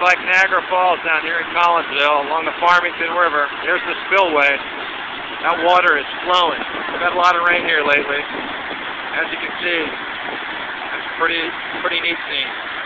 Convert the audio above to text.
like Niagara Falls down here in Collinsville along the Farmington River. Here's the spillway. That water is flowing. We've had a lot of rain here lately. As you can see, it's pretty neat scene.